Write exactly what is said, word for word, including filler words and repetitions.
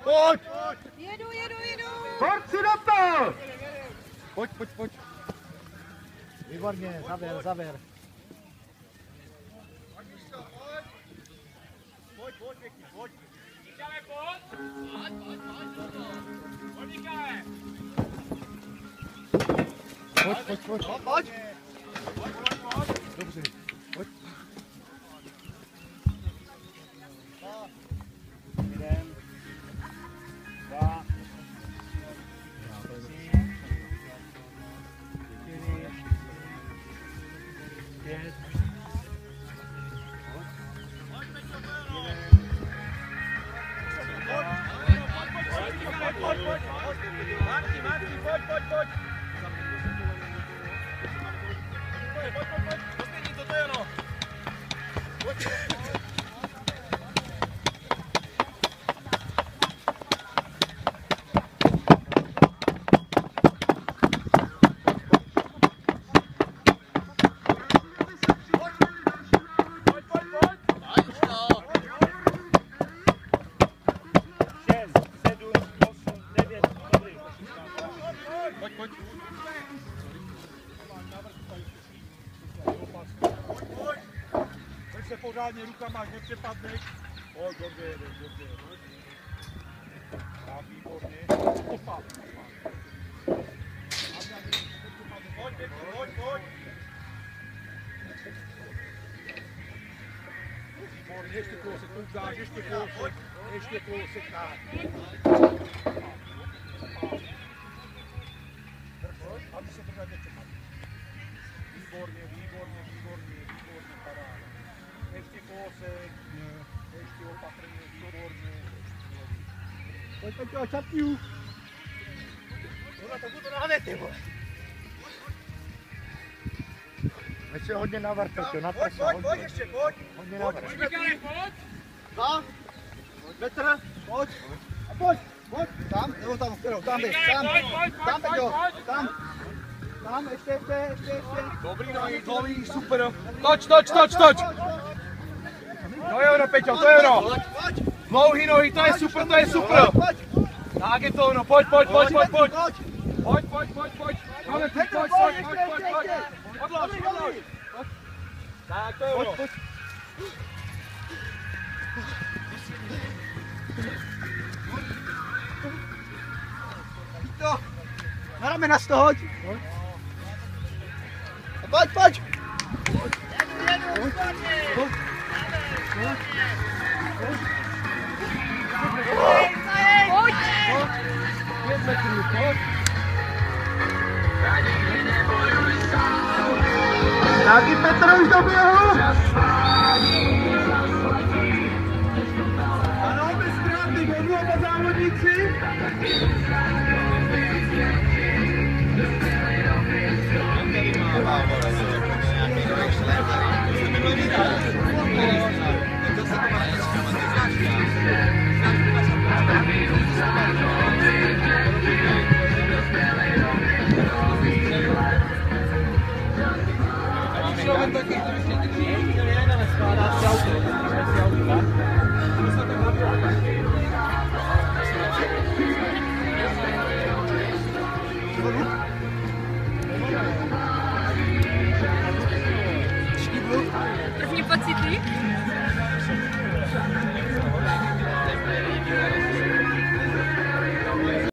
Pojď! Jedu, jedu, jedu! Pojď si na to! Pojď, pojď, pojď. Výborně, zavěr, zavěr. Pojď, pojď, pěkně, pojď. Díkáme, pojď! Pojď, pojď, pojď, pojď, díkáme! Pojď, pojď, pojď. Pojď! Pojď, pojď, pojď! Dobře, pojď. Jeden, dva, tři, čtyři, pět, Pojď, pojď, pojď! Martin, Martin, pojď, pojď, pojď! Pojď, pojď, pojď, pojď! Dostění to, to je ono! Pojď! Pojď, pojď. Pojď se pořádně rukama, ať nepřepadneš. Pojď, dobře jedeš, dobře jedeš. Tak, výborně. Opa. Pojď, pěkně, pojď, pojď. Výborně, ještě kousek, to dáš, ještě kousek. Ještě kousek, tak. Aby se to tady nepřepadlo. Výborně, výborně, výborně, výborně, paráda. Ještě kousek, ještě opatrně, výborně. pojď, pojď, pojď, čapňu. Tohle to budu nahned, ty vole. Ještě hodně na vrch, jo, na Pojď, prsa, pojď, pojď, hodně. ještě, pojď. Hodně na vrch. Díkáme, pojď! Dva, Petr, pojď. A pojď, pojď. Tam, nebo tam, kterou, tam běž, tam. Pojď, pojď, pojď, Tam, pojď, Peťo, pojď! tam. Tam, ještě, ještě, ještě, ještě. Dobrý nohy, dlouhý, super. Toč, toč, toč, toč. To je ono, Peťo, to je ono. Pojď, pojď. Dlouhý nohy, to je super, to je super. Pojď, Tak je to ono, pojď, pojď, pojď, pojď, pojď. pojď. Pojď, pojď, pojď, pojď. Máme tu, Petr, pojď, pojď, pojď, ještě, pojď, ještě, pojď, ještě. pojď. Odlož, Dobrý, odlož. dobrý. Tak, to je ono. To. Na ramena z toho hoď. Pojď, pojď. Pět metrů, pojď. Taky Petr už doběhl. Ano, bez ztráty bodu oba závodníci. Tady má